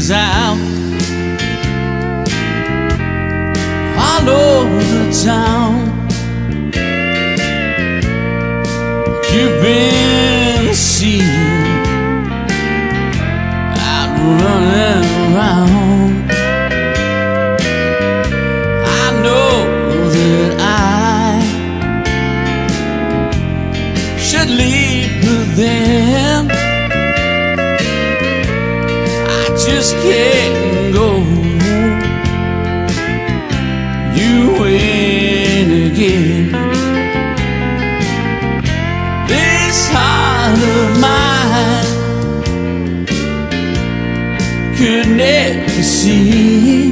is out all over the town. You've been seen out running around. I know that I should leave, but then I just can't go. You win again. This heart of mine could never see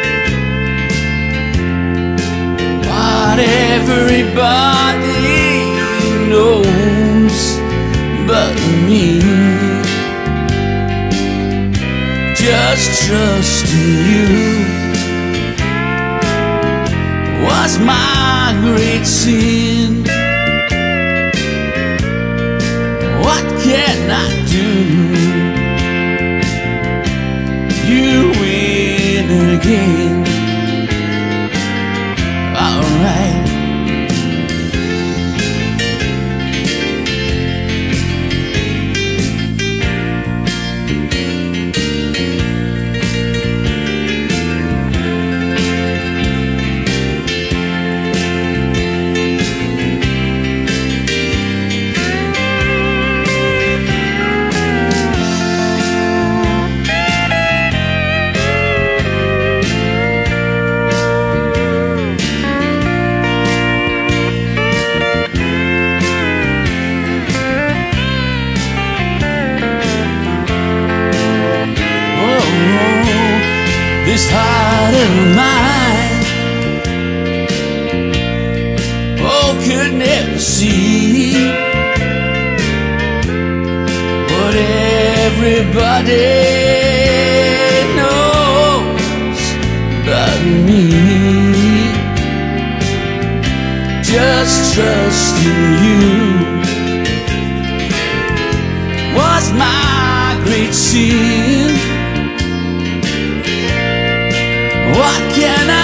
what everybody knows but me. Just trusting you was my great sin. What can I do? You win again. Alright. This heart of mine, oh, could never see what everybody knows but me. Just trusting you was my great sin. What can I